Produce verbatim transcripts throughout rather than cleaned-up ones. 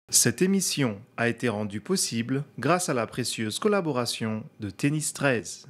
Cette émission a été rendue possible grâce à la précieuse collaboration de Tennis treize.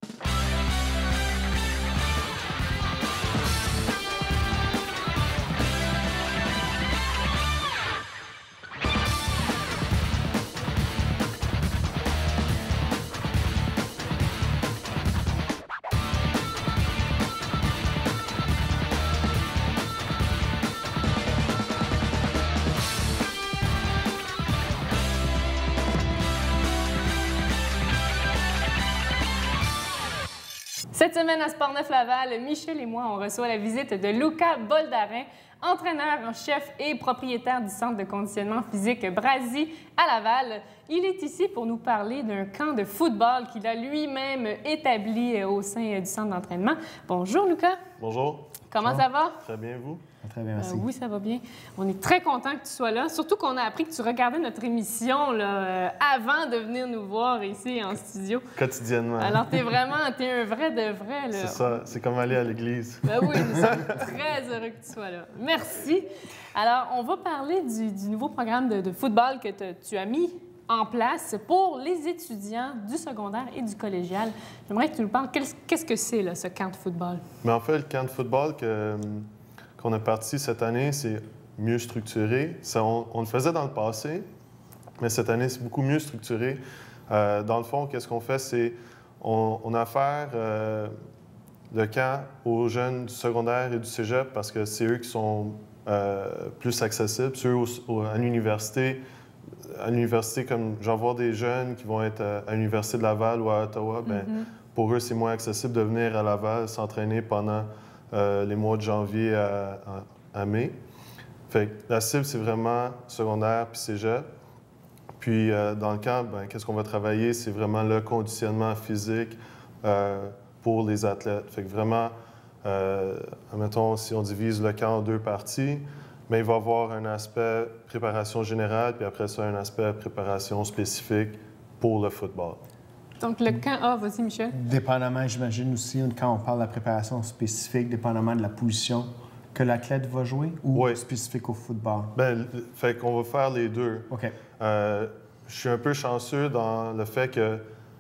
Cette semaine à Sportneuf-Laval, Michel et moi, on reçoit la visite de Luca Boldarin, entraîneur en chef et propriétaire du centre de conditionnement physique Brasi à Laval. Il est ici pour nous parler d'un camp de football qu'il a lui-même établi au sein du centre d'entraînement. Bonjour Luca. Bonjour. Comment Bonjour. ça va? Très bien, vous? Très bien, merci. Euh, oui, ça va bien. On est très content que tu sois là, surtout qu'on a appris que tu regardais notre émission là, euh, avant de venir nous voir ici en studio. Quotidiennement. Alors, t'es vraiment, t'es un vrai de vrai. C'est ça, c'est comme aller à l'église. Ben oui, nous sommes très heureux que tu sois là. Merci. Alors, on va parler du, du nouveau programme de, de football que tu as mis en place pour les étudiants du secondaire et du collégial. J'aimerais que tu nous parles, qu'est-ce que c'est, là, ce camp de football? Mais en fait, le camp de football que, qu'on a parti cette année, c'est mieux structuré. Ça, on, on le faisait dans le passé, mais cette année, c'est beaucoup mieux structuré. Euh, dans le fond, qu'est-ce qu'on fait? C'est on, on a affaire euh, le camp aux jeunes du secondaire et du cégep parce que c'est eux qui sont euh, plus accessibles. Ceux au, au, à l'université, à l'université, comme j'en vois des jeunes qui vont être à, à l'Université de Laval ou à Ottawa, bien, mm-hmm. pour eux, c'est moins accessible de venir à Laval s'entraîner pendant euh, les mois de janvier à, à, à mai. Fait que la cible, c'est vraiment secondaire puis cégep. Puis euh, dans le camp, bien, qu'est-ce qu'on va travailler? C'est vraiment le conditionnement physique euh, pour les athlètes. Fait que vraiment, euh, admettons, si on divise le camp en deux parties, mais il va y avoir un aspect préparation générale, puis après ça, un aspect préparation spécifique pour le football. Donc, le camp A, vas-y, Michel. Dépendamment, j'imagine aussi, quand on parle de la préparation spécifique, dépendamment de la position que l'athlète va jouer ou oui. spécifique au football? Bien, fait qu'on va faire les deux. OK. Euh, je suis un peu chanceux dans le fait que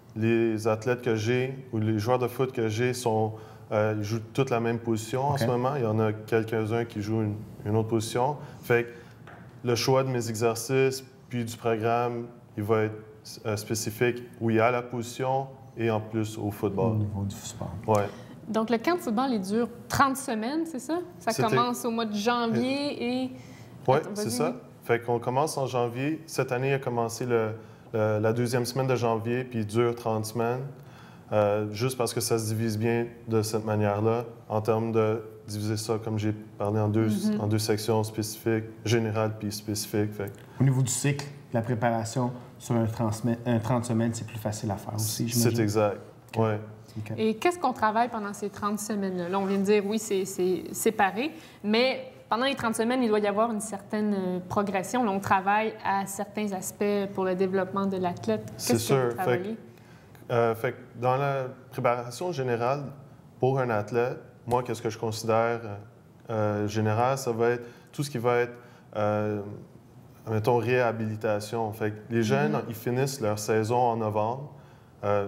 les athlètes que j'ai ou les joueurs de foot que j'ai sont... Euh, ils jouent toutes la même position okay. en ce moment. Il y en a quelques-uns qui jouent une, une autre position. Fait que le choix de mes exercices puis du programme, il va être euh, spécifique, oui, à la position et en plus au football. Au niveau du sport. Ouais. Donc, le camp de football, il dure trente semaines, c'est ça? Ça commence au mois de janvier et... Oui, c'est ça. Fait qu'on commence en janvier. Cette année, il a commencé le, le, la deuxième semaine de janvier, puis il dure trente semaines. Euh, juste parce que ça se divise bien de cette manière-là, en termes de diviser ça, comme j'ai parlé, en deux, mm-hmm. en deux sections spécifiques, générales puis spécifiques. Fait. Au niveau du cycle, la préparation sur un, un trente semaines, c'est plus facile à faire aussi, j'imagine. C'est exact, okay. oui. Okay. Et qu'est-ce qu'on travaille pendant ces trente semaines-là? Là, on vient de dire, oui, c'est séparé, mais pendant les trente semaines, il doit y avoir une certaine progression. Là, on travaille à certains aspects pour le développement de l'athlète. Qu'est-ce que vous travaillez? Euh, fait que dans la préparation générale pour un athlète, moi, qu'est-ce que je considère euh, général, ça va être tout ce qui va être, euh, mettons, réhabilitation. Fait que les jeunes, mm-hmm. ils finissent leur saison en novembre. Euh,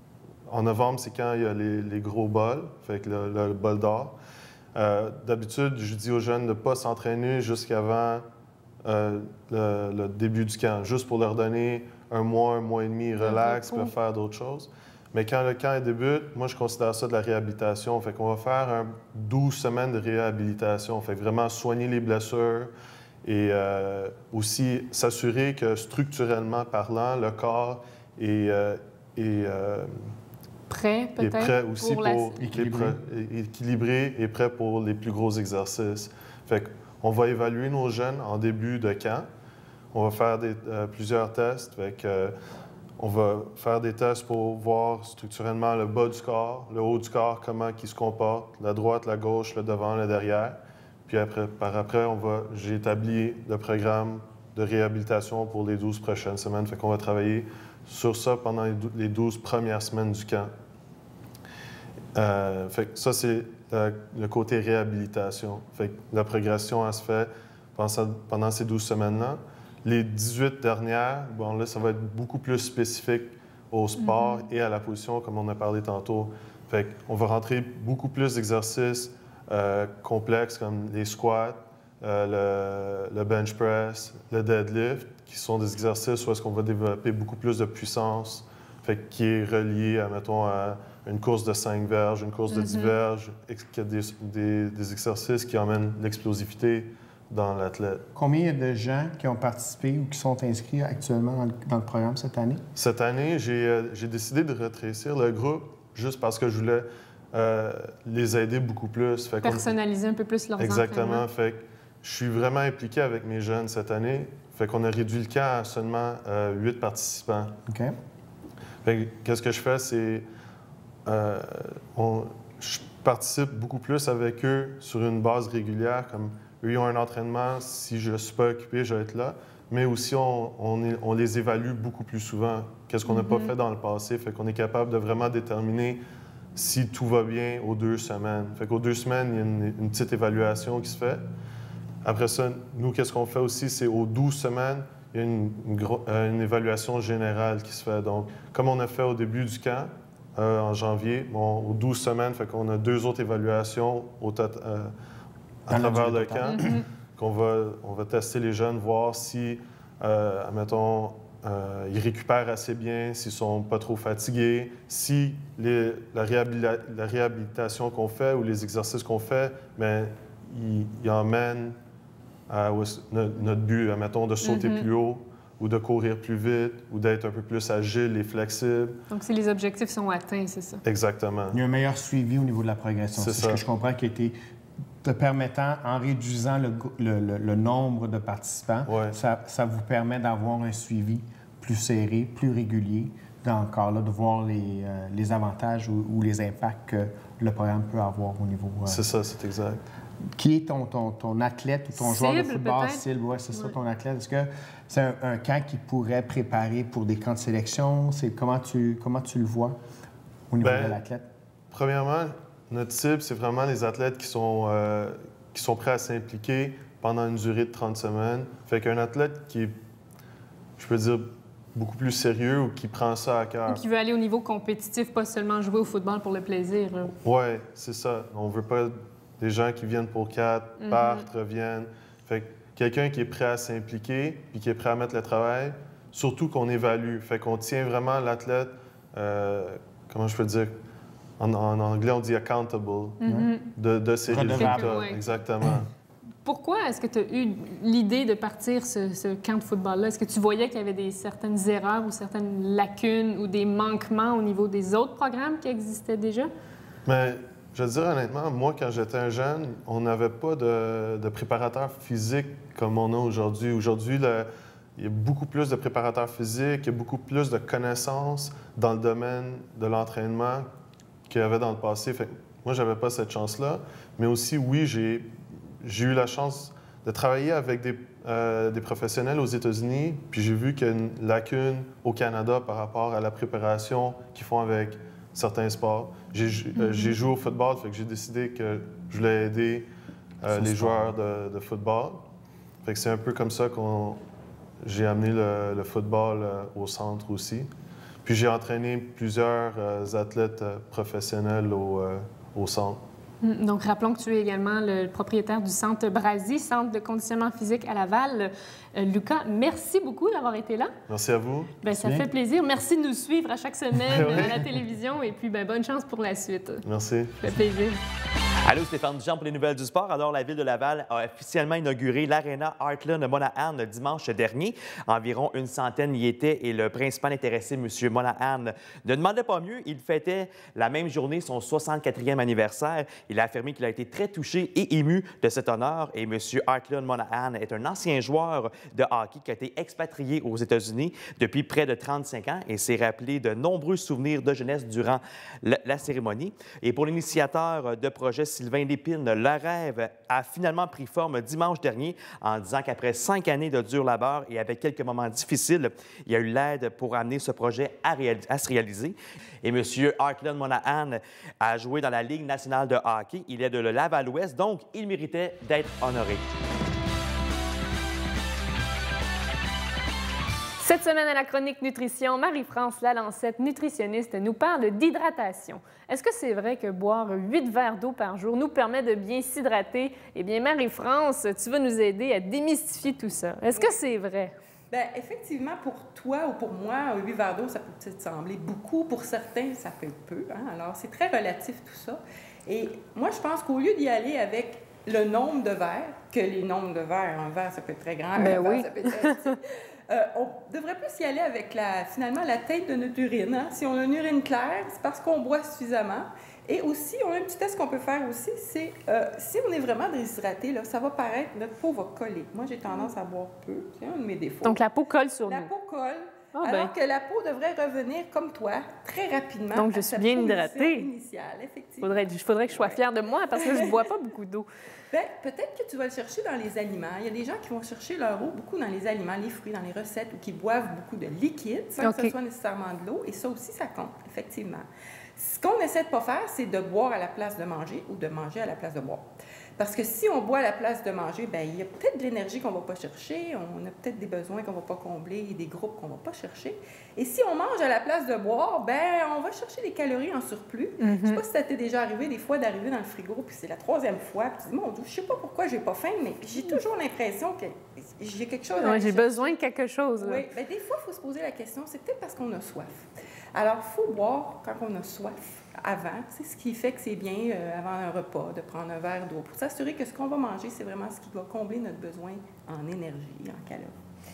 en novembre, c'est quand il y a les, les gros bols, fait que le, le bol d'or. Euh, D'habitude, je dis aux jeunes de ne pas s'entraîner jusqu'avant euh, le, le début du camp, juste pour leur donner un mois, un mois et demi, relax, peuvent faire d'autres choses. Mais quand le camp débute, moi, je considère ça de la réhabilitation. Fait qu'on va faire un douze semaines de réhabilitation. Fait vraiment soigner les blessures et euh, aussi s'assurer que structurellement parlant, le corps est, euh, est, euh, prêt, peut-être, prêt aussi pour, pour équilibré. Les, équilibré et prêt pour les plus gros exercices. Fait qu'on va évaluer nos jeunes en début de camp. On va faire des, euh, plusieurs tests. Fait que, euh, on va faire des tests pour voir structurellement le bas du corps, le haut du corps, comment il se comporte, la droite, la gauche, le devant, le derrière. Puis après, par après, on va, j'ai établi le programme de réhabilitation pour les douze prochaines semaines. Fait qu'on va travailler sur ça pendant les douze premières semaines du camp. Euh, fait que ça, c'est euh, le côté réhabilitation. Fait que la progression, elle se fait pendant, pendant ces douze semaines-là. les dix-huit dernières, bon, là, ça va être beaucoup plus spécifique au sport mm-hmm. et à la position, comme on a parlé tantôt. Fait qu'on va rentrer beaucoup plus d'exercices euh, complexes comme les squats, euh, le, le bench press, le deadlift, qui sont des exercices où est-ce qu'on va développer beaucoup plus de puissance, fait, qui est relié, à, mettons, à une course de cinq verges, une course de dix mm-hmm. verges, qui a des, des, des exercices qui emmènent l'explosivité dans l'athlète. Combien de gens qui ont participé ou qui sont inscrits actuellement dans le, dans le programme cette année? Cette année, j'ai euh, j'ai décidé de rétrécir le groupe juste parce que je voulais euh, les aider beaucoup plus. Fait personnaliser un peu plus leurs Exactement. Fait que je suis vraiment impliqué avec mes jeunes cette année. Fait qu'on a réduit le camp à seulement euh, huit participants. OK. Fait que qu'est-ce que je fais, c'est... Euh, on, je participe beaucoup plus avec eux sur une base régulière, comme eux, ils ont un entraînement, si je ne suis pas occupé, je vais être là. Mais aussi, on, on, est, on les évalue beaucoup plus souvent. Qu'est-ce qu'on n'a mm-hmm. pas fait dans le passé? Fait qu'on est capable de vraiment déterminer si tout va bien aux deux semaines. Fait qu'aux deux semaines, il y a une, une petite évaluation qui se fait. Après ça, nous, qu'est-ce qu'on fait aussi? C'est aux douze semaines, il y a une, une, gro- euh, une évaluation générale qui se fait. Donc, comme on a fait au début du camp, euh, en janvier, bon, aux douze semaines, fait qu'on a deux autres évaluations au tot- euh, à travers le camp, mm-hmm. qu'on va, on va tester les jeunes, voir si, euh, admettons, euh, ils récupèrent assez bien, s'ils sont pas trop fatigués, si les, la, réhabila- la réhabilitation qu'on fait ou les exercices qu'on fait, bien, ils, ils emmènent à notre, notre but, admettons, de sauter mm-hmm. plus haut ou de courir plus vite ou d'être un peu plus agile et flexible. Donc, si les objectifs sont atteints, c'est ça? Exactement. Il y a un meilleur suivi au niveau de la progression. C'est, c'est ça. ce que je comprends qui a été te permettant, en réduisant le, le, le, le nombre de participants, ouais. ça, ça vous permet d'avoir un suivi plus serré, plus régulier, encore là, de voir les, euh, les avantages ou, ou les impacts que le programme peut avoir au niveau... Euh... C'est ça, c'est exact. Qui est ton, ton, ton athlète ou ton cible, joueur de football peut-être? cible? Oui, c'est ouais. ça, ton athlète. Est-ce que c'est un, un camp qui pourrait préparer pour des camps de sélection? C'est, comment, tu, comment tu le vois au niveau ben, de l'athlète? Premièrement, notre cible, c'est vraiment les athlètes qui sont, euh, qui sont prêts à s'impliquer pendant une durée de trente semaines. Fait qu'un athlète qui est, je peux dire, beaucoup plus sérieux ou qui prend ça à cœur. Ou qui veut aller au niveau compétitif, pas seulement jouer au football pour le plaisir. Oui, c'est ça. On veut pas des gens qui viennent pour quatre, mm-hmm. partent, reviennent. Fait que quelqu'un qui est prêt à s'impliquer puis qui est prêt à mettre le travail, surtout qu'on évalue. Fait qu'on tient vraiment l'athlète, euh, comment je peux dire, en, en anglais, on dit « accountable mm-hmm. » de, de ses résultats. Ouais. Exactement. Pourquoi est-ce que tu as eu l'idée de partir ce, ce camp de football-là? Est-ce que tu voyais qu'il y avait des, certaines erreurs ou certaines lacunes ou des manquements au niveau des autres programmes qui existaient déjà? Mais je veux dire honnêtement, moi, quand j'étais un jeune, on n'avait pas de, de préparateur physique comme on a aujourd'hui. Aujourd'hui, le, il y a beaucoup plus de préparateurs physiques, il y a beaucoup plus de connaissances dans le domaine de l'entraînement qu'il y avait dans le passé. Fait que moi, j'avais pas cette chance-là. Mais aussi, oui, j'ai... J'ai eu la chance de travailler avec des, euh, des professionnels aux États-Unis, puis j'ai vu qu'il y a une lacune au Canada par rapport à la préparation qu'ils font avec certains sports. J'ai, mm-hmm. euh, j'ai joué au football, fait que j'ai décidé que je voulais aider euh, les sport. joueurs de, de football. Fait que c'est un peu comme ça que j'ai amené le, le football euh, au centre aussi. Puis j'ai entraîné plusieurs euh, athlètes euh, professionnels au, euh, au centre. Donc, rappelons que tu es également le propriétaire du Centre Brasi, Centre de conditionnement physique à Laval. Euh, Lucas, merci beaucoup d'avoir été là. Merci à vous. Bien, ça Bien. fait plaisir. Merci de nous suivre à chaque semaine oui. à la télévision. Et puis, bien, bonne chance pour la suite. Merci. Ça fait plaisir. Allô, Stéphane Duchamp pour les nouvelles du sport. Alors, la Ville de Laval a officiellement inauguré l'Arena Heartland Monahan dimanche dernier. Environ une centaine y étaient et le principal intéressé, M. Monahan, ne demandait pas mieux. Il fêtait la même journée son soixante-quatrième anniversaire. Il a affirmé qu'il a été très touché et ému de cet honneur. Et M. Heartland Monahan est un ancien joueur de hockey qui a été expatrié aux États-Unis depuis près de trente-cinq ans et s'est rappelé de nombreux souvenirs de jeunesse durant la, la cérémonie. Et pour l'initiateur de projet Sylvain Lépine, le rêve a finalement pris forme dimanche dernier en disant qu'après cinq années de dur labeur et avec quelques moments difficiles, il y a eu l'aide pour amener ce projet à, réal- à se réaliser. Et M. Heartland Monahan a joué dans la Ligue nationale de hockey. Il est de le Laval-Ouest, donc il méritait d'être honoré. Cette semaine à la chronique nutrition, Marie-France Lalancette, nutritionniste, nous parle d'hydratation. Est-ce que c'est vrai que boire huit verres d'eau par jour nous permet de bien s'hydrater? Eh bien, Marie-France, tu vas nous aider à démystifier tout ça. Est-ce que c'est vrai? Bien, effectivement, pour toi ou pour moi, huit verres d'eau, ça peut peut-être sembler beaucoup. Pour certains, ça fait peu. Hein? Alors, c'est très relatif tout ça. Et moi, je pense qu'au lieu d'y aller avec le nombre de verres, que les nombres de verres, un verre, ça peut être très grand, ben un oui. verre, ça peut être très petit. Euh, on devrait plus y aller avec, la, finalement, la tête de notre urine. Hein? Si on a une urine claire, c'est parce qu'on boit suffisamment. Et aussi, on a un petit test qu'on peut faire aussi, c'est euh, si on est vraiment déshydraté, là, ça va paraître, notre peau va coller. Moi, j'ai tendance à boire peu, c'est un de mes défauts. Donc, la peau colle sur La nous. peau colle, Ah, alors ben. que la peau devrait revenir comme toi, très rapidement. Donc, je à suis sa bien position hydratée. initiale, effectivement. Faudrait, il faudrait que je sois fière de moi parce que je ne bois pas beaucoup d'eau. Bien, peut-être que tu vas le chercher dans les aliments. Il y a des gens qui vont chercher leur eau beaucoup dans les aliments, les fruits, dans les recettes, ou qui boivent beaucoup de liquide sans Okay. que ce soit nécessairement de l'eau. Et ça aussi, ça compte, effectivement. Ce qu'on essaie de ne pas faire, c'est de boire à la place de manger ou de manger à la place de boire. Parce que si on boit à la place de manger, bien, il y a peut-être de l'énergie qu'on ne va pas chercher, on a peut-être des besoins qu'on ne va pas combler, des groupes qu'on ne va pas chercher. Et si on mange à la place de boire, bien, on va chercher des calories en surplus. Mm-hmm. Je ne sais pas si ça t'est déjà arrivé des fois d'arriver dans le frigo, puis c'est la troisième fois, puis tu dis, mon Dieu, je ne sais pas pourquoi j'ai pas faim, mais j'ai toujours l'impression que j'ai quelque chose à Ouais, aller j'ai chercher. besoin de quelque chose. Là. Oui, bien, des fois, il faut se poser la question, c'est peut-être parce qu'on a soif. Alors, il faut boire quand on a soif avant. C'est ce qui fait que c'est bien, euh, avant un repas, de prendre un verre d'eau pour s'assurer que ce qu'on va manger, c'est vraiment ce qui va combler notre besoin en énergie, en calories.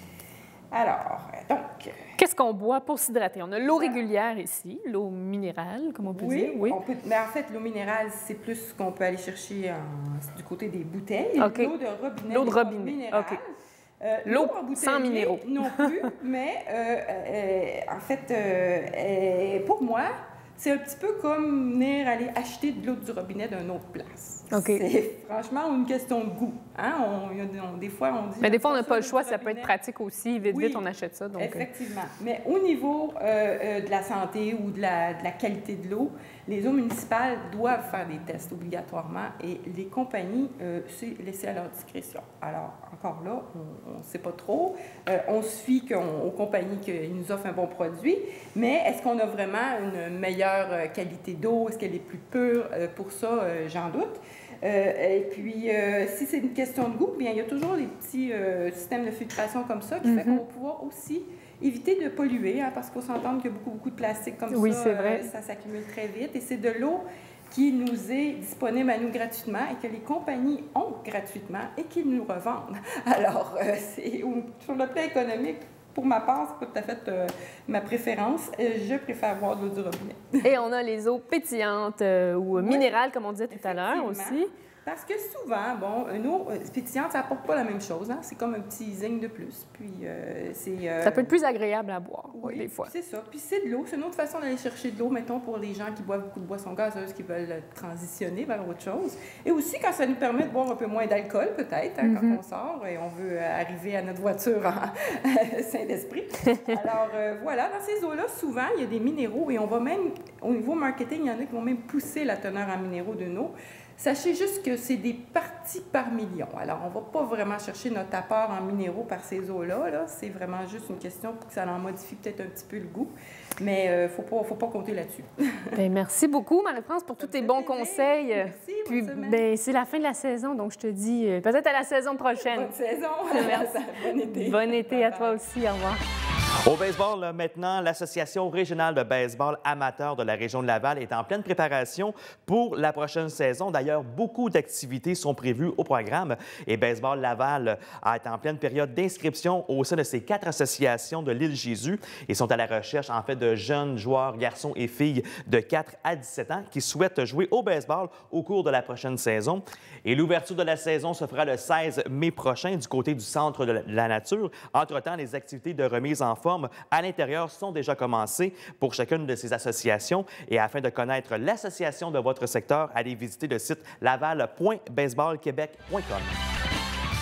Alors, donc... Qu'est-ce qu'on boit pour s'hydrater? On a l'eau régulière ici, l'eau minérale, comme on peut oui, dire. Oui, on peut, mais en fait, l'eau minérale, c'est plus ce qu'on peut aller chercher en, du côté des bouteilles. OK. L'eau de robinet. L'eau de n'est pas robinet, minérale. OK. Euh, L'eau en bouteille sans minéraux. non plus, mais euh, euh, en fait, euh, euh, pour moi, c'est un petit peu comme venir aller acheter de l'eau du robinet d'une autre place. OK. C'est franchement une question de goût. Hein? On, y a, on, des fois, on dit... Mais des fois, on n'a ça, pas le l'eau choix, du ça peut être robinet. pratique aussi. Vite, Oui, vite, on achète ça. Donc, effectivement. Mais au niveau euh, euh, de la santé ou de la, de la qualité de l'eau, les eaux municipales doivent faire des tests obligatoirement et les compagnies, euh, c'est laissé à leur discrétion. Alors, encore là, on ne sait pas trop. Euh, on se fie qu'on, aux compagnies qu'ils nous offrent un bon produit, mais est-ce qu'on a vraiment une meilleure qualité d'eau? Est-ce qu'elle est plus pure? Euh, pour ça, euh, j'en doute. Euh, et puis, euh, si c'est une question de goût, bien, il y a toujours des petits euh, systèmes de filtration comme ça qui Mm-hmm. fait qu'on va pouvoir aussi éviter de polluer, hein, parce qu'il faut s'entendre qu'il y a beaucoup, beaucoup de plastique comme Oui, ça. c'est vrai. Euh, ça s'accumule très vite. Et c'est de l'eau qui nous est disponible à nous gratuitement et que les compagnies ont gratuitement et qu'ils nous revendent. Alors, euh, c'est, sur le plan économique, pour ma part, c'est pas tout à fait euh, ma préférence. Euh, je préfère boire de l'eau du robinet. Et on a les eaux pétillantes euh, ou Oui, minérales, comme on disait tout à l'heure effectivement. aussi. Parce que souvent, bon, une eau euh, pétillante, ça n'apporte pas la même chose. Hein? C'est comme un petit zinc de plus. Puis, euh, c'est... euh, Ça peut être plus agréable à boire, Oui, des fois. c'est ça. Puis c'est de l'eau. C'est une autre façon d'aller chercher de l'eau, mettons, pour les gens qui boivent beaucoup de boissons gazeuses, qui veulent transitionner vers autre chose. Et aussi, quand ça nous permet de boire un peu moins d'alcool, peut-être, hein, quand on sort et on veut arriver à notre voiture en sain d'esprit. Alors, euh, voilà, dans ces eaux-là, souvent, il y a des minéraux et on va même, au niveau marketing, il y en a qui vont même pousser la teneur en minéraux d'une eau. Sachez juste que c'est des parties par million. Alors, on ne va pas vraiment chercher notre apport en minéraux par ces eaux-là. Là. C'est vraiment juste une question pour que ça en modifie peut-être un petit peu le goût. Mais il euh, ne faut pas, faut pas compter là-dessus. Bien, merci beaucoup, Marie-France, pour tous tes bons conseils. Merci, Puis, bonne semaine. ben, c'est la fin de la saison, donc je te dis euh, peut-être à la saison prochaine. Bonne saison. Merci. Bon été. Bon été à Bye-bye. toi aussi. Au revoir. Au baseball, là, maintenant, l'Association régionale de baseball amateur de la région de Laval est en pleine préparation pour la prochaine saison. D'ailleurs, beaucoup d'activités sont prévues au programme et Baseball Laval a été en pleine période d'inscription au sein de ces quatre associations de l'île Jésus et sont à la recherche, en fait, de jeunes joueurs, garçons et filles de quatre à dix-sept ans qui souhaitent jouer au baseball au cours de la prochaine saison. Et l'ouverture de la saison se fera le seize mai prochain du côté du Centre de la Nature. Entre-temps, les activités de remise en forme à l'intérieur sont déjà commencées pour chacune de ces associations. Et afin de connaître l'association de votre secteur, allez visiter le site laval point baseball québec point com.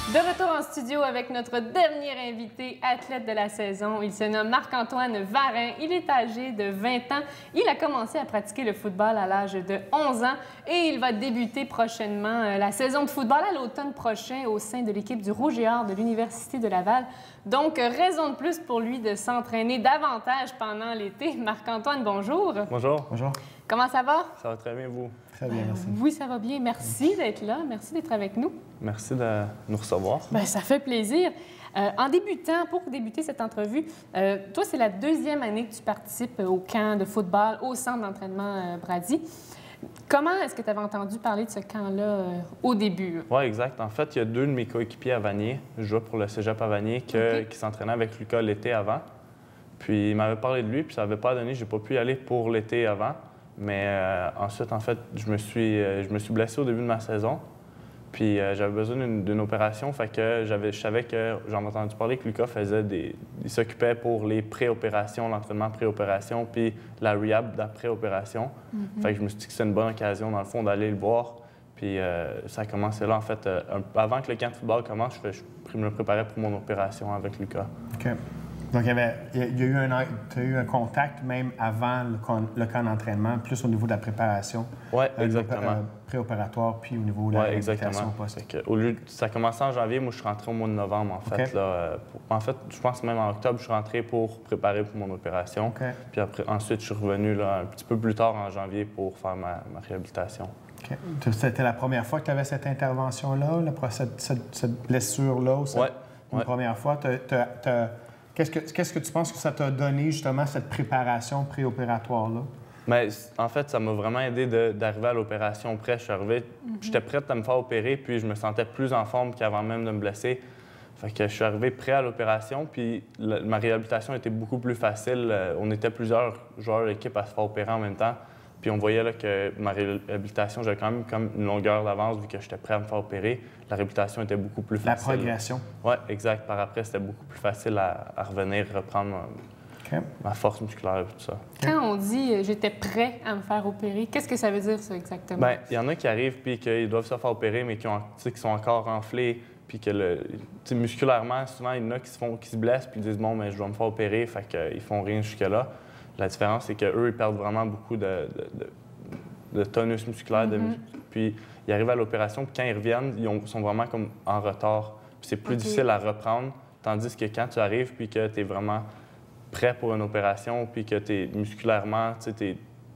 De retour en studio avec notre dernier invité, athlète de la saison. Il se nomme Marc-Antoine Varin. Il est âgé de vingt ans. Il a commencé à pratiquer le football à l'âge de onze ans et il va débuter prochainement la saison de football à l'automne prochain au sein de l'équipe du Rouge et Or de l'Université de Laval. Donc, raison de plus pour lui de s'entraîner davantage pendant l'été. Marc-Antoine, bonjour. Bonjour. Bonjour. Comment ça va? Ça va très bien, vous? Très bien, merci. Oui, ça va bien. Merci d'être là. Merci d'être avec nous. Merci de nous recevoir. Bien, ça fait plaisir. Euh, en débutant, pour débuter cette entrevue, euh, toi, c'est la deuxième année que tu participes au camp de football au centre d'entraînement euh, Brady. Comment est-ce que tu avais entendu parler de ce camp-là euh, au début? Oui, exact. En fait, il y a deux de mes coéquipiers à Vanier. Je jouais pour le cégep à Vanier que, Okay. qui s'entraînaient avec Lucas l'été avant. Puis il m'avait parlé de lui, puis ça n'avait pas donné. Je n'ai pas pu y aller pour l'été avant. Mais euh, ensuite, en fait, je me suis, euh, je me suis blessé au début de ma saison. Puis euh, j'avais besoin d'une, d'une opération. Fait que j'avais, je savais que j'en ai entendu parler que Lucas faisait des. Il s'occupait pour les pré-opérations, l'entraînement pré-opération, puis la rehab d'après-opération. Mm-hmm. Fait que je me suis dit que c'était une bonne occasion, dans le fond, d'aller le voir. Puis euh, ça a commencé là, en fait. Euh, un, avant que le camp de football commence, je, fais, je me préparais pour mon opération avec Lucas. OK. Donc, il y, avait, il y a eu un, tu as eu un contact même avant le, con, le camp d'entraînement, plus au niveau de la préparation. Oui, euh, exactement. Euh, préopératoire, puis au niveau de la Oui, réhabilitation exactement. post. Que, au lieu de, ça a commencé en janvier, moi je suis rentré au mois de novembre, en fait. Okay. Là, euh, pour, en fait, je pense même en octobre, je suis rentré pour préparer pour mon opération. Okay. Puis après, ensuite, je suis revenu là, un petit peu plus tard en janvier pour faire ma, ma réhabilitation. Okay. C'était la première fois que tu avais cette intervention-là, la, cette, cette, cette blessure-là? Ou cette, Oui. Une ouais. première fois? T'as, t'as, t'as, qu'est-ce, que, qu'est-ce que tu penses que ça t'a donné, justement, cette préparation préopératoire-là? Mais en fait, ça m'a vraiment aidé de, d'arriver à l'opération prêt. Je suis arrivé, mm-hmm. j'étais prête à me faire opérer, puis je me sentais plus en forme qu'avant même de me blesser. Fait que je suis arrivé prêt à l'opération, puis le, ma réhabilitation était beaucoup plus facile. On était plusieurs joueurs d'équipe à se faire opérer en même temps. Puis on voyait là, que ma réhabilitation, j'avais quand même comme une longueur d'avance vu que j'étais prêt à me faire opérer. La réhabilitation était beaucoup plus facile. La progression. Oui, exact. Par après, c'était beaucoup plus facile à, à revenir, reprendre okay. ma force musculaire et tout ça. Quand on dit euh, « j'étais prêt à me faire opérer », qu'est-ce que ça veut dire, ça, exactement? Bien, il y en a qui arrivent puis qu'ils doivent se faire opérer, mais qui, ont, qui sont encore enflés. Puis que le, musculairement, souvent, il y en a qui se, font, qui se blessent puis ils disent « bon, mais je dois me faire opérer », fait qu'ils font rien jusque-là. La différence, c'est qu'eux, ils perdent vraiment beaucoup de, de, de, de tonus musculaire. Mm-hmm. de, puis ils arrivent à l'opération, puis quand ils reviennent, ils ont, sont vraiment comme en retard. Puis c'est plus okay. difficile à reprendre. Tandis que quand tu arrives, puis que tu es vraiment prêt pour une opération, puis que tu es musculairement, tu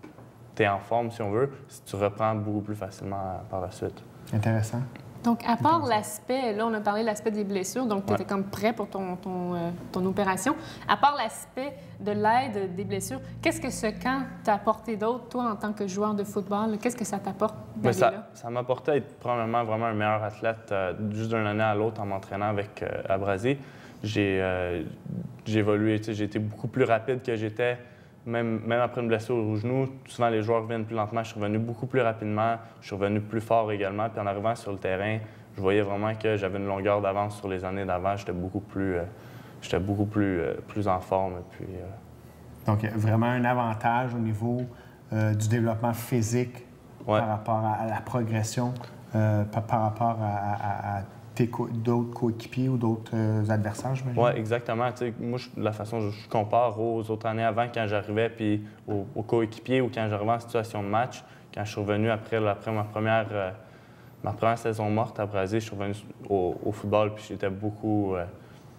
es en forme, si on veut, tu reprends beaucoup plus facilement par la suite. Intéressant. Donc, à part l'aspect, là, on a parlé de l'aspect des blessures, donc tu étais ouais. comme prêt pour ton, ton, euh, ton opération. À part l'aspect de l'aide des blessures, qu'est-ce que ce camp t'a apporté d'autre, toi, en tant que joueur de football? Qu'est-ce que ça t'apporte d'aller ça, là? Ça m'apportait à être probablement vraiment un meilleur athlète euh, juste d'une année à l'autre en m'entraînant avec euh, à Brasier. J'ai euh, évolué, j'ai été beaucoup plus rapide que j'étais. Même, même après une blessure au genou, souvent les joueurs reviennent plus lentement. Je suis revenu beaucoup plus rapidement. Je suis revenu plus fort également. Puis en arrivant sur le terrain, je voyais vraiment que j'avais une longueur d'avance sur les années d'avant. J'étais beaucoup plus, euh, j'étais beaucoup plus, euh, plus en forme. Et puis, euh... Donc, vraiment un avantage au niveau euh, du développement physique ouais. par rapport à, à la progression, euh, par, par rapport à, à, à tes co- d'autres coéquipiers ou d'autres euh, adversaires, j'imagine? Oui, exactement. Tu sais, moi, je, la façon dont je compare aux autres années avant, quand j'arrivais, puis aux, aux coéquipiers ou quand j'arrivais en situation de match, quand je suis revenu après, après ma, première, euh, ma première saison morte à Brasier, je suis revenu au, au football, puis j'étais beaucoup... Euh,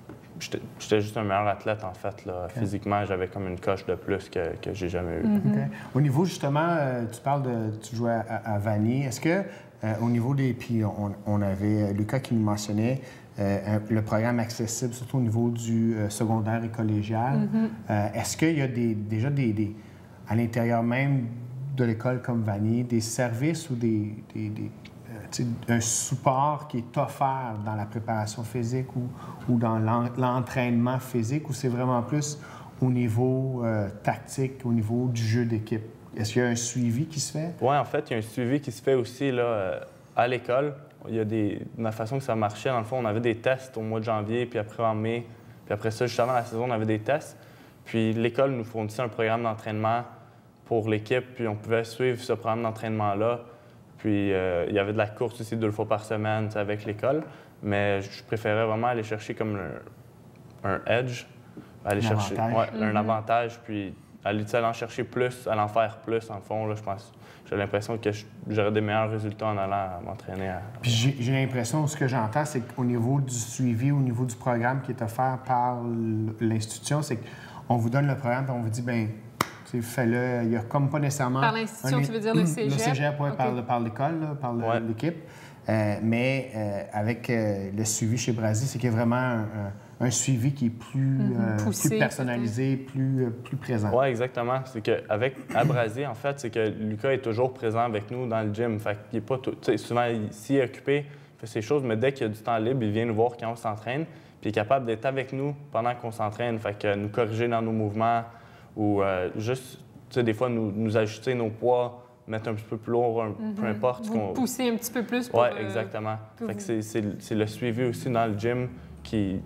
j'étais juste un meilleur athlète, en fait. Là. Okay. Physiquement, j'avais comme une coche de plus que, que j'ai jamais eu. Mm-hmm. Okay. Au niveau, justement, euh, tu parles de... Tu jouais à, à Vanier. Est-ce que... Euh, au niveau des... Puis on, on avait Lucas qui nous mentionnait euh, un, le programme accessible, surtout au niveau du euh, secondaire et collégial. Mm-hmm. Euh, est-ce qu'il y a des, déjà des, des... à l'intérieur même de l'école comme Vanier, des services ou des... des, des euh, un support qui est offert dans la préparation physique ou, ou dans l'en, l'entraînement physique, ou c'est vraiment plus au niveau euh, tactique, au niveau du jeu d'équipe? Est-ce qu'il y a un suivi qui se fait? Oui, en fait, il y a un suivi qui se fait aussi là, euh, à l'école. Il y a des... La façon que ça marchait, dans le fond, on avait des tests au mois de janvier, puis après en mai. Puis après ça, juste avant la saison, on avait des tests. Puis l'école nous fournissait un programme d'entraînement pour l'équipe, puis on pouvait suivre ce programme d'entraînement-là. Puis euh, il y avait de la course aussi deux fois par semaine avec l'école. Mais je préférais vraiment aller chercher comme un, un edge, aller un chercher avantage. Ouais, un avantage, puis aller aller en chercher plus, aller en faire plus, en fond, là, je pense. J'ai l'impression que j'aurais des meilleurs résultats en allant m'entraîner. À... Puis j'ai, j'ai l'impression, ce que j'entends, c'est qu'au niveau du suivi, au niveau du programme qui est offert par l'institution, c'est qu'on vous donne le programme et on vous dit, bien, fais-le. Il n'y a comme pas nécessairement... Par l'institution, tu veux dire le cégep? Le cégep, oui, okay. par, par l'école, là, par le, ouais. l'équipe. Euh, mais euh, avec euh, le suivi chez Brasi, c'est qu'il y a vraiment un, un suivi qui est plus, mm-hmm. euh, Poussé, plus personnalisé, plus, euh, plus présent. Oui, exactement. C'est qu'avec à Brasi, en fait, c'est que Lucas est toujours présent avec nous dans le gym. Fait qu'il est pas tout... Souvent, s'il est occupé, il fait ses choses, mais dès qu'il y a du temps libre, il vient nous voir quand on s'entraîne, puis il est capable d'être avec nous pendant qu'on s'entraîne. Fait que nous corriger dans nos mouvements ou euh, juste, tu sais, des fois, nous, nous ajuster nos poids, mettre un petit peu plus lourd, un, mm-hmm. peu importe. Vous pousser un petit peu plus pour... Oui, exactement. Euh, fait que c'est, c'est, c'est le suivi aussi dans le gym qui...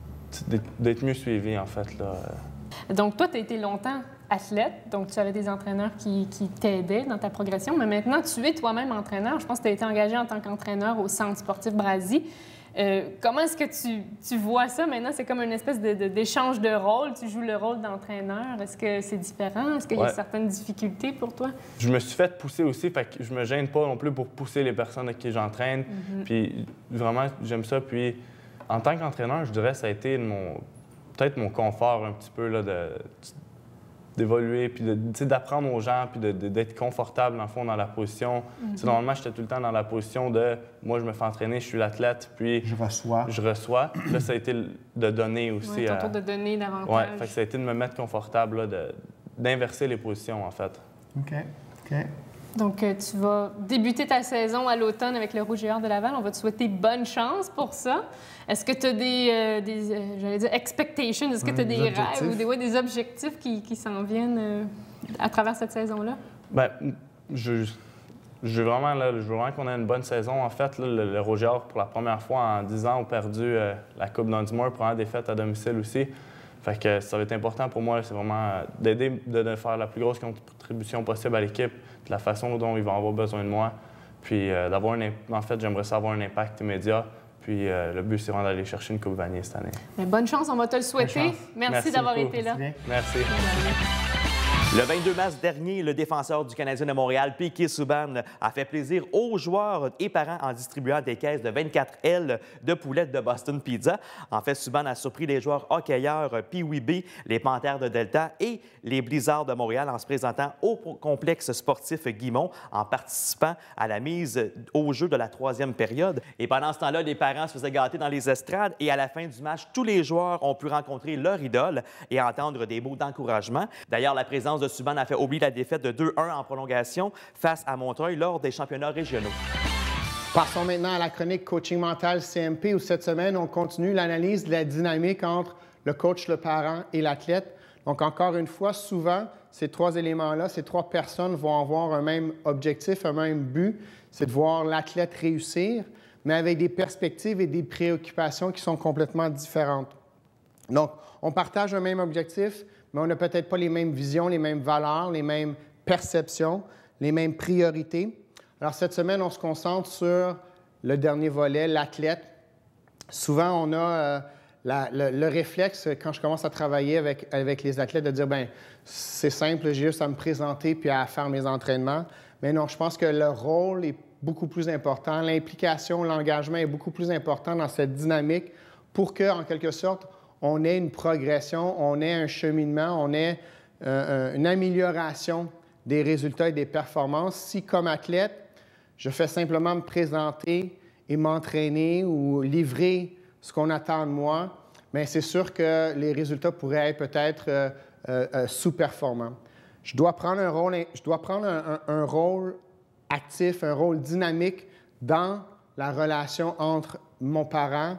d'être mieux suivi, en fait, là. Donc, toi, tu as été longtemps athlète, donc tu avais des entraîneurs qui, qui t'aidaient dans ta progression, mais maintenant, tu es toi-même entraîneur. Je pense que tu as été engagé en tant qu'entraîneur au Centre sportif Brasi. Euh, comment est-ce que tu, tu vois ça maintenant? C'est comme une espèce de, de, d'échange de rôle. Tu joues le rôle d'entraîneur. Est-ce que c'est différent? Est-ce qu'il ouais. y a certaines difficultés pour toi? Je me suis fait pousser aussi, fait que je me gêne pas non plus pour pousser les personnes avec qui j'entraîne. Mm-hmm. Puis vraiment, j'aime ça. Puis en tant qu'entraîneur, je dirais que ça a été mon, peut-être mon confort un petit peu là, de, d'évoluer, puis de, d'apprendre aux gens, puis de, de, d'être confortable, dans le fond, dans la position. Mm-hmm. Normalement, j'étais tout le temps dans la position de « moi, je me fais entraîner, je suis l'athlète, puis... » Je reçois. Je reçois. Là, ça a été de donner aussi. Oui, ton tour de donner davantage. Oui, fait que ça a été de me mettre confortable, là, de, d'inverser les positions, en fait. OK. OK. Donc, euh, tu vas débuter ta saison à l'automne avec le Rouge et Or de Laval. On va te souhaiter bonne chance pour ça. Est-ce que tu as des, euh, des euh, j'allais dire, expectations? Est-ce que tu as des, des rêves ou des, ouais, des objectifs qui, qui s'en viennent euh, à travers cette saison-là? Bien, je, je veux vraiment, là, je veux vraiment qu'on ait une bonne saison. En fait, là, le, le Rouge et Or, pour la première fois en dix ans, a perdu euh, la Coupe Dunsmore, première défaite à domicile aussi. Fait que ça va être important pour moi, là, c'est vraiment d'aider, de, de faire la plus grosse contribution possible à l'équipe, de la façon dont ils vont avoir besoin de moi. Puis euh, d'avoir un, en fait, j'aimerais ça avoir un impact immédiat. Puis euh, le but, c'est vraiment d'aller chercher une Coupe Vanier cette année. Mais bonne chance, on va te le souhaiter. Merci, Merci d'avoir beaucoup. été là. Merci. Le vingt-deux mars dernier, le défenseur du Canadien de Montréal, Piquet Subban, a fait plaisir aux joueurs et parents en distribuant des caisses de vingt-quatre ailes de poulettes de Boston Pizza. En fait, Subban a surpris les joueurs hockeyeurs Pee Wee B, les Panthères de Delta et les Blizzards de Montréal en se présentant au complexe sportif Guimont en participant à la mise au jeu de la troisième période. Et pendant ce temps-là, les parents se faisaient gâter dans les estrades et à la fin du match, tous les joueurs ont pu rencontrer leur idole et entendre des mots d'encouragement. D'ailleurs, la présence de Subban a fait oublier la défaite de deux un en prolongation face à Montreuil lors des championnats régionaux. Passons maintenant à la chronique Coaching mental C M P où cette semaine, on continue l'analyse de la dynamique entre le coach, le parent et l'athlète. Donc, encore une fois, souvent, ces trois éléments-là, ces trois personnes vont avoir un même objectif, un même but, c'est de voir l'athlète réussir, mais avec des perspectives et des préoccupations qui sont complètement différentes. Donc, on partage un même objectif, mais on n'a peut-être pas les mêmes visions, les mêmes valeurs, les mêmes perceptions, les mêmes priorités. Alors, cette semaine, on se concentre sur le dernier volet, l'athlète. Souvent, on a euh, la, le, le réflexe, quand je commence à travailler avec, avec les athlètes, de dire, bien, c'est simple, j'ai juste à me présenter puis à faire mes entraînements. Mais non, je pense que le rôle est beaucoup plus important. L'implication, l'engagement est beaucoup plus important dans cette dynamique pour que, en quelque sorte, on ait une progression, on ait un cheminement, on ait euh, une amélioration des résultats et des performances. Si, comme athlète, je fais simplement me présenter et m'entraîner ou livrer ce qu'on attend de moi, bien, c'est sûr que les résultats pourraient être peut-être euh, euh, sous-performants. Je dois prendre un rôle, je dois prendre un, un, un rôle actif, un rôle dynamique dans la relation entre mon parent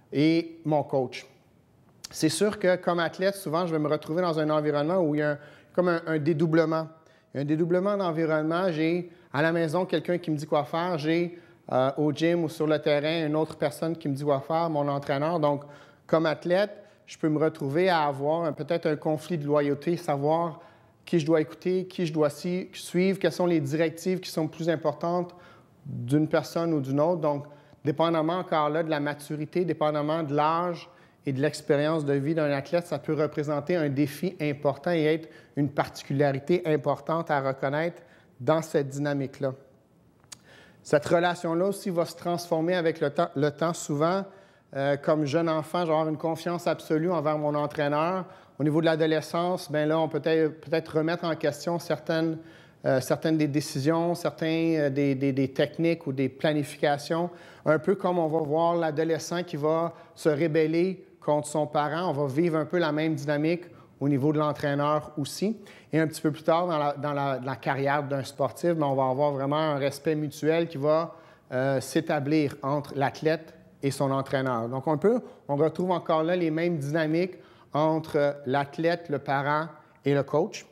et mon coach. C'est sûr que, comme athlète, souvent, je vais me retrouver dans un environnement où il y a un, comme un, un dédoublement. Il y a un dédoublement d'environnement. J'ai à la maison quelqu'un qui me dit quoi faire. J'ai euh, au gym ou sur le terrain une autre personne qui me dit quoi faire, mon entraîneur. Donc, comme athlète, je peux me retrouver à avoir peut-être un conflit de loyauté, savoir qui je dois écouter, qui je dois suivre, quelles sont les directives qui sont plus importantes d'une personne ou d'une autre. Donc, dépendamment encore là de la maturité, dépendamment de l'âge et de l'expérience de vie d'un athlète, ça peut représenter un défi important et être une particularité importante à reconnaître dans cette dynamique-là. Cette relation-là aussi va se transformer avec le temps. Le temps souvent, euh, comme jeune enfant, je vais avoir une confiance absolue envers mon entraîneur. Au niveau de l'adolescence, bien là, on peut peut-être peut-être remettre en question certaines, euh, certaines des décisions, certains euh, des, des, des techniques ou des planifications. Un peu comme on va voir l'adolescent qui va se rébeller contre son parent. On va vivre un peu la même dynamique au niveau de l'entraîneur aussi. Et un petit peu plus tard, dans la, dans la, dans la carrière d'un sportif, bien, on va avoir vraiment un respect mutuel qui va euh, s'établir entre l'athlète et son entraîneur. Donc, on peut, on retrouve encore là les mêmes dynamiques entre l'athlète, le parent et le coach.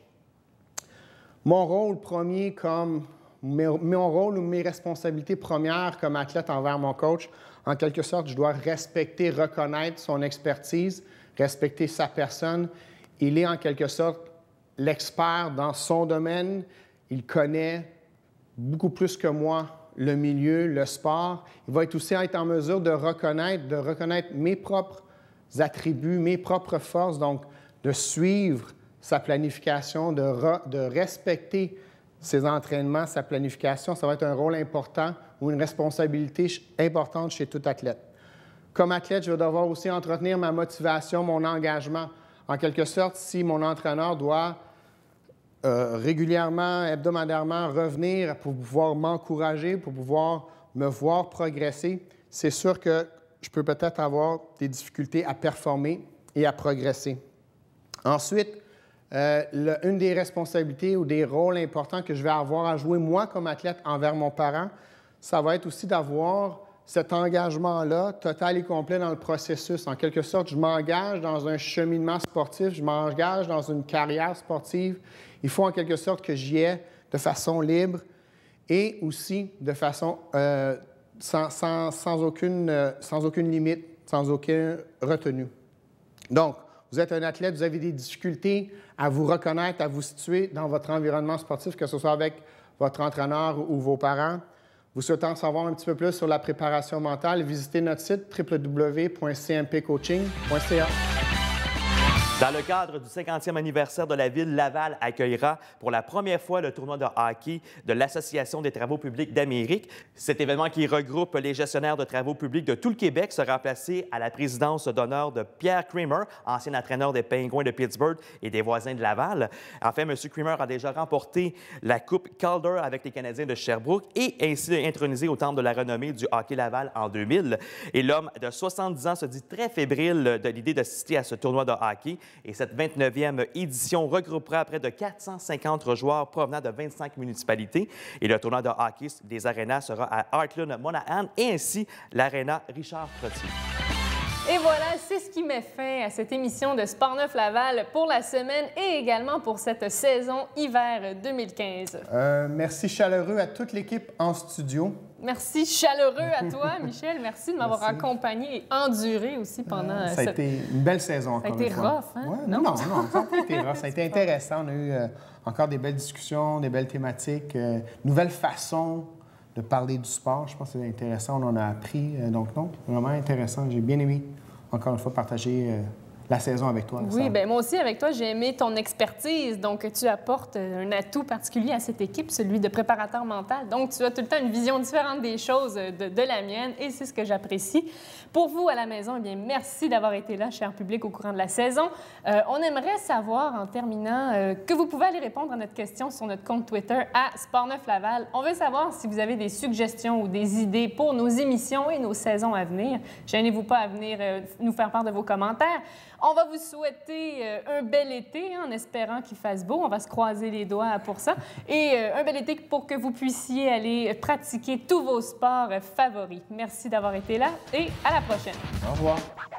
Mon rôle premier comme... Mon rôle ou mes responsabilités premières comme athlète envers mon coach, en quelque sorte, je dois respecter, reconnaître son expertise, respecter sa personne. Il est en quelque sorte l'expert dans son domaine. Il connaît beaucoup plus que moi le milieu, le sport. Il va être aussi être en mesure de reconnaître, de reconnaître mes propres attributs, mes propres forces, donc de suivre sa planification, de, re, de respecter ses entraînements, sa planification. Ça va être un rôle important ou une responsabilité importante chez tout athlète. Comme athlète, je vais devoir aussi entretenir ma motivation, mon engagement. En quelque sorte, si mon entraîneur doit euh, régulièrement, hebdomadairement revenir pour pouvoir m'encourager, pour pouvoir me voir progresser, c'est sûr que je peux peut-être avoir des difficultés à performer et à progresser. Ensuite, euh, le, une des responsabilités ou des rôles importants que je vais avoir à jouer, moi, comme athlète, envers mon parent, ça va être aussi d'avoir cet engagement-là, total et complet dans le processus. En quelque sorte, je m'engage dans un cheminement sportif, je m'engage dans une carrière sportive. Il faut en quelque sorte que j'y aie de façon libre et aussi de façon euh, sans, sans, sans, aucune, euh, sans aucune limite, sans aucune retenue. Donc, vous êtes un athlète, vous avez des difficultés à vous reconnaître, à vous situer dans votre environnement sportif, que ce soit avec votre entraîneur ou vos parents. Vous souhaitez en savoir un petit peu plus sur la préparation mentale, visitez notre site w w w point c m p coaching point c a. Dans le cadre du cinquantième anniversaire de la ville, Laval accueillera pour la première fois le tournoi de hockey de l'Association des travaux publics d'Amérique. Cet événement qui regroupe les gestionnaires de travaux publics de tout le Québec sera placé à la présidence d'honneur de Pierre Creamer, ancien entraîneur des Pingouins de Pittsburgh et des voisins de Laval. Enfin, M. Creamer a déjà remporté la Coupe Calder avec les Canadiens de Sherbrooke et ainsi intronisé au Temple de la renommée du hockey Laval en deux mille. Et l'homme de soixante-dix ans se dit très fébrile de l'idée d'assister à ce tournoi de hockey. Et cette vingt-neuvième édition regroupera près de quatre cent cinquante joueurs provenant de vingt-cinq municipalités. Et le tournoi de hockey des arénas sera à Heartland, Monahan et ainsi l'aréna Richard Trottier. Et voilà, c'est ce qui met fin à cette émission de Sportneuf Laval pour la semaine et également pour cette saison hiver deux mille quinze. Euh, merci chaleureux à toute l'équipe en studio. Merci chaleureux à toi, Michel. Merci de m'avoir accompagné et enduré aussi pendant euh, ça cette... a été une belle saison. Ça a été rough, hein? Ouais, non, non, non, ça n'a pas été rough. Ça a été intéressant. On a eu euh, encore des belles discussions, des belles thématiques, euh, nouvelles façons de parler du sport. Je pense que c'est intéressant. On en a appris. Euh, donc, non, vraiment intéressant. J'ai bien aimé, encore une fois, partager euh, la saison avec toi. Oui, bien moi aussi, avec toi, j'ai aimé ton expertise. Donc, tu apportes un atout particulier à cette équipe, celui de préparateur mental. Donc, tu as tout le temps une vision différente des choses de, de la mienne et c'est ce que j'apprécie. Pour vous, à la maison, eh bien, merci d'avoir été là, cher public, au courant de la saison. Euh, on aimerait savoir, en terminant, euh, que vous pouvez aller répondre à notre question sur notre compte Twitter à Sportneuf Laval. On veut savoir si vous avez des suggestions ou des idées pour nos émissions et nos saisons à venir. Gênez-vous pas à venir euh, nous faire part de vos commentaires. On va vous souhaiter euh, un bel été, hein, en espérant qu'il fasse beau. On va se croiser les doigts pour ça. Et euh, un bel été pour que vous puissiez aller pratiquer tous vos sports favoris. Merci d'avoir été là et à la prochaine. Au revoir.